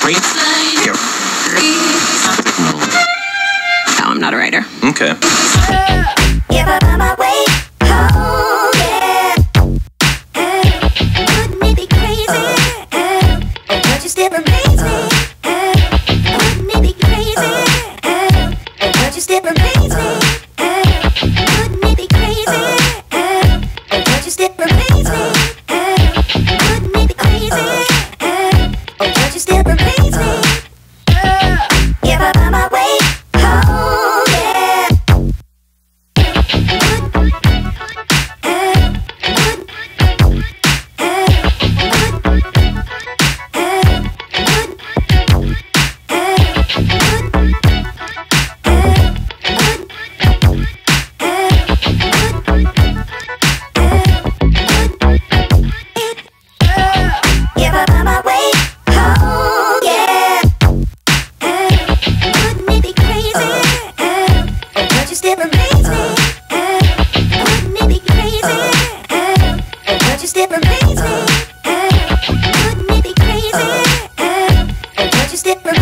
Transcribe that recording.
No, I'm not a writer. Okay. If I find my way home, yeah. Wouldn't it be crazy? Don't you still amaze me? Wouldn't it be crazy? Don't you still amaze me? Wouldn't it be crazy? Don't you still amaze me? Wouldn't it be crazy? Don't you still amaze me? If I find my way home, yeah. If I find my way home, yeah. Wouldn't it be crazy? Don't you still amaze me? Wouldn't it be crazy? Don't you still amaze me? Wouldn't it be crazy? Don't you still amaze me?